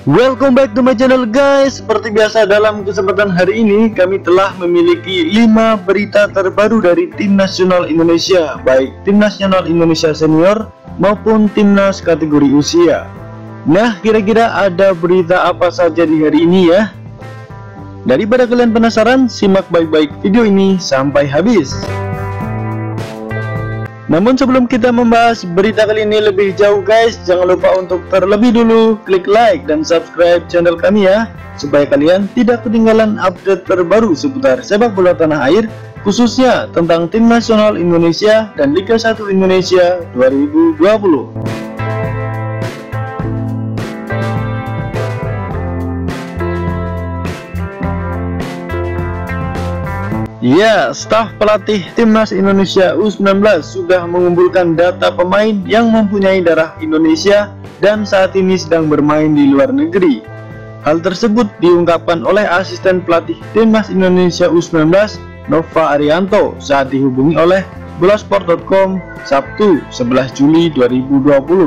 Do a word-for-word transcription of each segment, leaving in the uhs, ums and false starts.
Welcome back to my channel guys. Seperti biasa dalam kesempatan hari ini kami telah memiliki lima berita terbaru dari tim nasional Indonesia, baik tim nasional Indonesia senior maupun timnas kategori usia. Nah, kira-kira ada berita apa saja di hari ini ya? Daripada kalian penasaran, simak baik-baik video ini sampai habis. Namun sebelum kita membahas berita kali ini lebih jauh guys, jangan lupa untuk terlebih dulu klik like dan subscribe channel kami ya, supaya kalian tidak ketinggalan update terbaru seputar sepak bola tanah air, khususnya tentang tim nasional Indonesia dan Liga satu Indonesia dua ribu dua puluh. Ya, staf pelatih timnas Indonesia U sembilan belas sudah mengumpulkan data pemain yang mempunyai darah Indonesia dan saat ini sedang bermain di luar negeri. Hal tersebut diungkapkan oleh asisten pelatih timnas Indonesia U sembilan belas Nova Arianto saat dihubungi oleh bola sport titik com Sabtu sebelas Juli dua ribu dua puluh.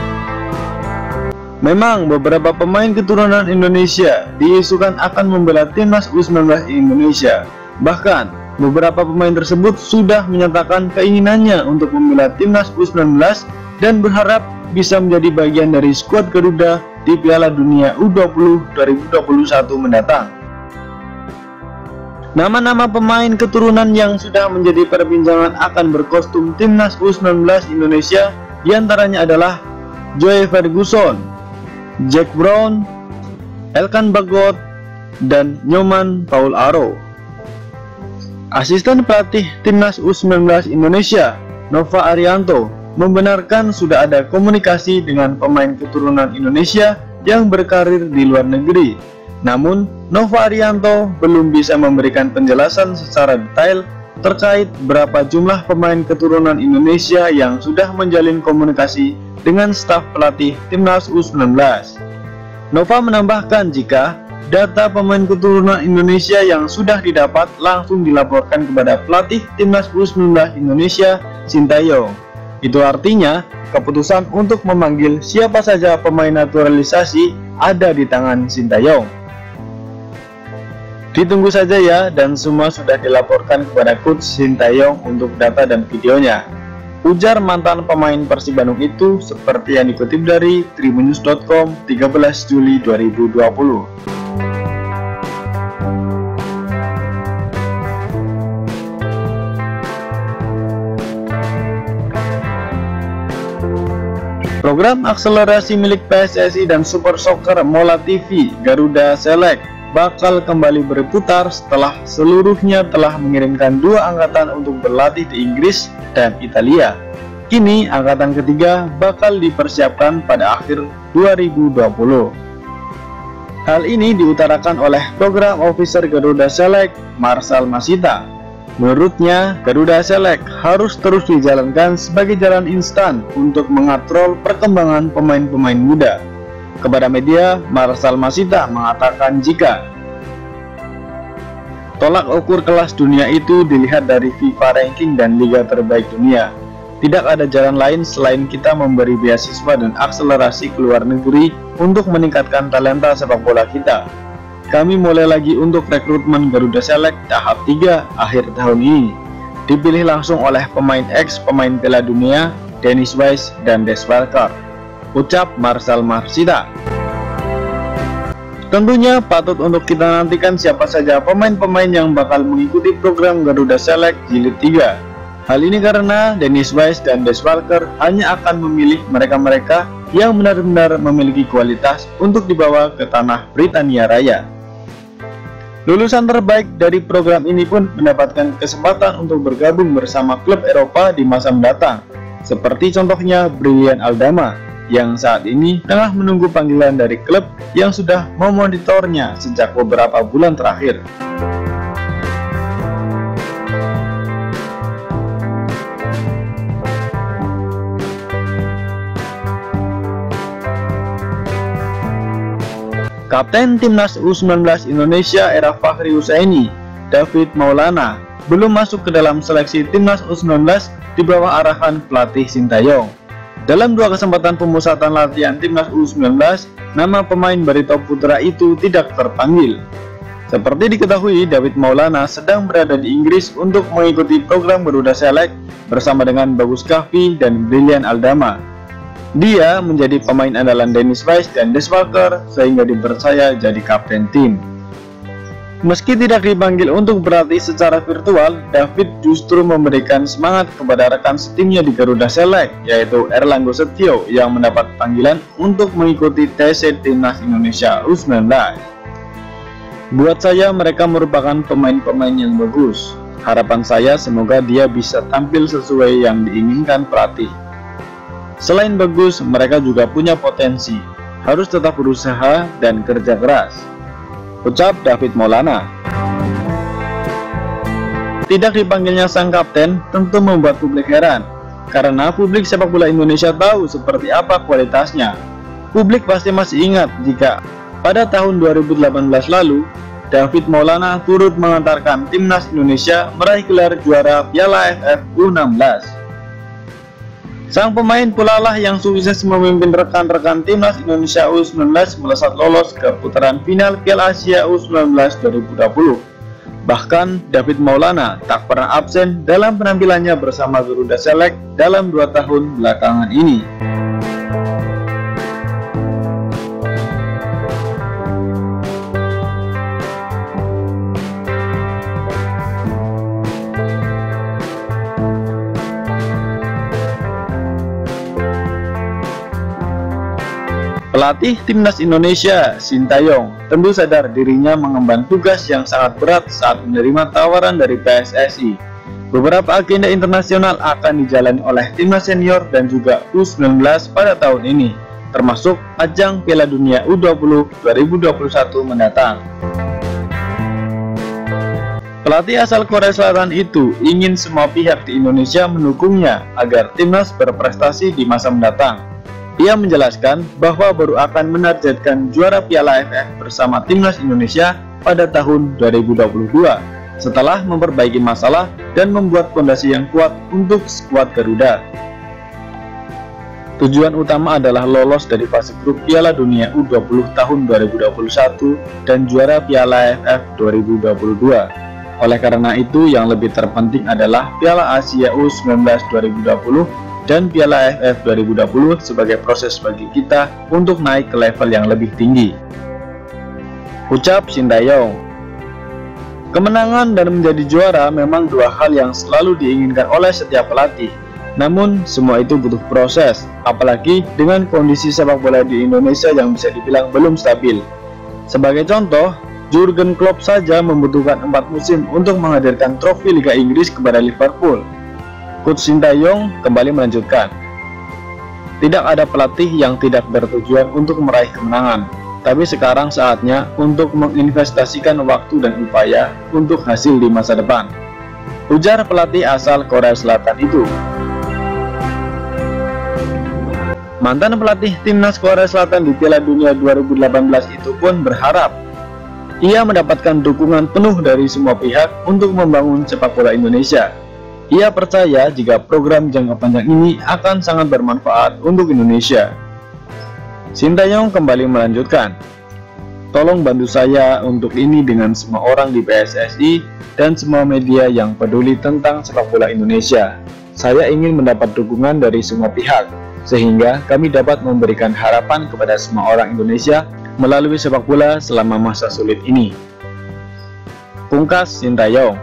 Memang beberapa pemain keturunan Indonesia diisukan akan membela timnas U sembilan belas Indonesia. Bahkan, beberapa pemain tersebut sudah menyatakan keinginannya untuk membela timnas U sembilan belas dan berharap bisa menjadi bagian dari skuad Garuda di Piala Dunia U dua puluh dua ribu dua puluh satu mendatang. Nama-nama pemain keturunan yang sudah menjadi perbincangan akan berkostum timnas U sembilan belas Indonesia diantaranya adalah Joey Ferguson, Jack Brown, Elkan Bagot, dan Nyoman Paul Aro. Asisten pelatih timnas U sembilan belas Indonesia Nova Arianto membenarkan sudah ada komunikasi dengan pemain keturunan Indonesia yang berkarir di luar negeri. Namun Nova Arianto belum bisa memberikan penjelasan secara detail terkait berapa jumlah pemain keturunan Indonesia yang sudah menjalin komunikasi dengan staf pelatih timnas U sembilan belas. Nova menambahkan jika data pemain keturunan Indonesia yang sudah didapat langsung dilaporkan kepada pelatih timnas U sembilan belas Indonesia, Sintayong. Itu artinya keputusan untuk memanggil siapa saja pemain naturalisasi ada di tangan Sintayong. Ditunggu saja ya, dan semua sudah dilaporkan kepada coach Sintayong untuk data dan videonya, ujar mantan pemain Persib Bandung itu seperti yang dikutip dari tribunnews titik com tiga belas Juli dua ribu dua puluh. Program akselerasi milik P S S I dan Super Soccer Mola T V Garuda Select bakal kembali berputar setelah seluruhnya telah mengirimkan dua angkatan untuk berlatih di Inggris dan Italia. Kini angkatan ketiga bakal dipersiapkan pada akhir dua ribu dua puluh. Hal ini diutarakan oleh program officer Garuda Select, Marcel Masita. Menurutnya, Garuda Select harus terus dijalankan sebagai jalan instan untuk mengatrol perkembangan pemain-pemain muda. Kepada media, Marcel Masita mengatakan jika tolak ukur kelas dunia itu dilihat dari FIFA ranking dan liga terbaik dunia, tidak ada jalan lain selain kita memberi beasiswa dan akselerasi ke luar negeri untuk meningkatkan talenta sepak bola kita. Kami mulai lagi untuk rekrutmen Garuda Select tahap tiga akhir tahun ini. Dipilih langsung oleh pemain ex pemain Piala Dunia Dennis Wise dan Des Walker, ucap Marcel Masita. Tentunya patut untuk kita nantikan siapa saja pemain-pemain yang bakal mengikuti program Garuda Select Jilid tiga. Hal ini karena Dennis Wise dan Des Walker hanya akan memilih mereka-mereka yang benar-benar memiliki kualitas untuk dibawa ke tanah Britania Raya. Lulusan terbaik dari program ini pun mendapatkan kesempatan untuk bergabung bersama klub Eropa di masa mendatang, seperti contohnya Brilian Aldama yang saat ini tengah menunggu panggilan dari klub yang sudah memonitornya sejak beberapa bulan terakhir. Kapten timnas U sembilan belas Indonesia era Fahri Husaini, David Maulana, belum masuk ke dalam seleksi timnas U sembilan belas di bawah arahan pelatih Sintayong. Dalam dua kesempatan pemusatan latihan timnas U sembilan belas, nama pemain Barito Putra itu tidak terpanggil. Seperti diketahui, David Maulana sedang berada di Inggris untuk mengikuti program Garuda Select bersama dengan Bagus Kahvi dan Brilian Aldama. Dia menjadi pemain andalan Dennis Wise dan Des Walker sehingga dipercaya jadi kapten tim. Meski tidak dipanggil untuk berlatih secara virtual, David justru memberikan semangat kepada rekan setimnya di Garuda Select, yaitu Erlangga Setio yang mendapat panggilan untuk mengikuti T C Timnas Indonesia U sembilan belas. Buat saya mereka merupakan pemain-pemain yang bagus. Harapan saya semoga dia bisa tampil sesuai yang diinginkan pelatih. Selain bagus, mereka juga punya potensi. Harus tetap berusaha dan kerja keras, ucap David Maulana. Tidak dipanggilnya sang kapten tentu membuat publik heran, karena publik sepak bola Indonesia tahu seperti apa kualitasnya. Publik pasti masih ingat jika pada tahun dua ribu delapan belas lalu, David Maulana turut mengantarkan timnas Indonesia meraih gelar juara Piala A F F U enam belas. Sang pemain pula lah yang sukses memimpin rekan-rekan timnas Indonesia U sembilan belas melesat lolos ke putaran final Piala Asia U sembilan belas dua ribu dua puluh. Bahkan David Maulana tak pernah absen dalam penampilannya bersama Garuda Select dalam dua tahun belakangan ini. Pelatih timnas Indonesia, Sintayong, tentu sadar dirinya mengemban tugas yang sangat berat saat menerima tawaran dari P S S I. Beberapa agenda internasional akan dijalani oleh timnas senior dan juga U sembilan belas pada tahun ini, termasuk ajang Piala Dunia U dua puluh dua ribu dua puluh satu mendatang. Pelatih asal Korea Selatan itu ingin semua pihak di Indonesia mendukungnya agar timnas berprestasi di masa mendatang. Ia menjelaskan bahwa baru akan menargetkan juara Piala A F F bersama timnas Indonesia pada tahun dua ribu dua puluh dua setelah memperbaiki masalah dan membuat fondasi yang kuat untuk skuad Garuda. Tujuan utama adalah lolos dari fase grup Piala Dunia U dua puluh tahun dua ribu dua puluh satu dan juara Piala A F F dua ribu dua puluh dua. Oleh karena itu, yang lebih terpenting adalah Piala Asia U sembilan belas dua ribu dua puluh dan Piala A F F dua ribu dua puluh sebagai proses bagi kita untuk naik ke level yang lebih tinggi, ucap Sintayong. Kemenangan dan menjadi juara memang dua hal yang selalu diinginkan oleh setiap pelatih. Namun semua itu butuh proses, apalagi dengan kondisi sepak bola di Indonesia yang bisa dibilang belum stabil. Sebagai contoh, Jurgen Klopp saja membutuhkan empat musim untuk menghadirkan trofi Liga Inggris kepada Liverpool. Coach Sintayong kembali melanjutkan, tidak ada pelatih yang tidak bertujuan untuk meraih kemenangan, tapi sekarang saatnya untuk menginvestasikan waktu dan upaya untuk hasil di masa depan, ujar pelatih asal Korea Selatan itu. Mantan pelatih timnas Korea Selatan di Piala Dunia dua ribu delapan belas itu pun berharap ia mendapatkan dukungan penuh dari semua pihak untuk membangun sepak bola Indonesia. Ia percaya jika program jangka panjang ini akan sangat bermanfaat untuk Indonesia. Sintayong kembali melanjutkan, tolong bantu saya untuk ini dengan semua orang di P S S I dan semua media yang peduli tentang sepak bola Indonesia. Saya ingin mendapat dukungan dari semua pihak, sehingga kami dapat memberikan harapan kepada semua orang Indonesia melalui sepak bola selama masa sulit ini, pungkas Sintayong.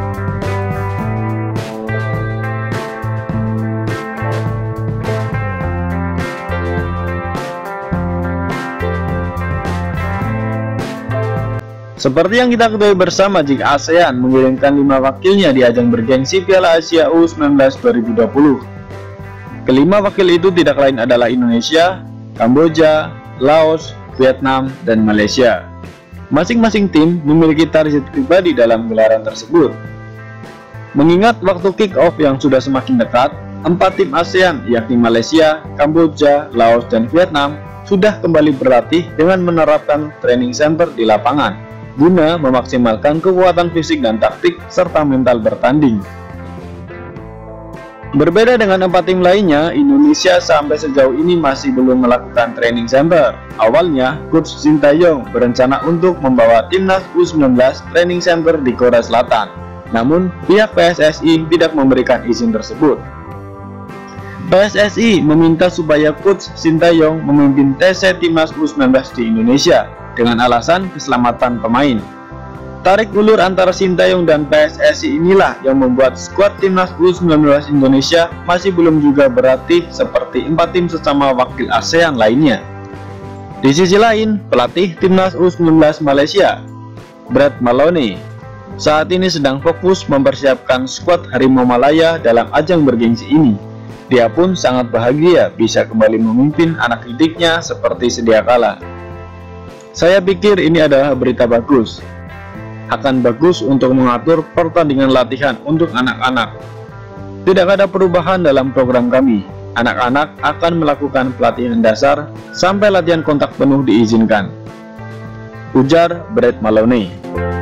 Seperti yang kita ketahui bersama, jika ASEAN mengirimkan lima wakilnya di ajang bergengsi Piala Asia U sembilan belas dua ribu dua puluh. Kelima wakil itu tidak lain adalah Indonesia, Kamboja, Laos, Vietnam, dan Malaysia. Masing-masing tim memiliki target pribadi dalam gelaran tersebut. Mengingat waktu kick-off yang sudah semakin dekat, empat tim ASEAN yakni Malaysia, Kamboja, Laos, dan Vietnam sudah kembali berlatih dengan menerapkan training center di lapangan guna memaksimalkan kekuatan fisik dan taktik serta mental bertanding. Berbeda dengan empat tim lainnya, Indonesia sampai sejauh ini masih belum melakukan training center. Awalnya, Coach Sintayong berencana untuk membawa timnas U sembilan belas training center di Korea Selatan. Namun, pihak P S S I tidak memberikan izin tersebut. P S S I meminta supaya Coach Sintayong memimpin T C timnas U sembilan belas di Indonesia dengan alasan keselamatan pemain. Tarik ulur antara Sintayong dan P S S I inilah yang membuat skuad timnas U sembilan belas Indonesia masih belum juga berlatih seperti empat tim sesama wakil ASEAN lainnya. Di sisi lain, pelatih timnas U sembilan belas Malaysia, Brad Maloney, saat ini sedang fokus mempersiapkan skuad Harimau Malaya dalam ajang bergengsi ini. Dia pun sangat bahagia bisa kembali memimpin anak didiknya seperti sedia kala. Saya pikir ini adalah berita bagus. Akan bagus untuk mengatur pertandingan latihan untuk anak-anak. Tidak ada perubahan dalam program kami. Anak-anak akan melakukan pelatihan dasar sampai latihan kontak penuh diizinkan, ujar Brad Maloney.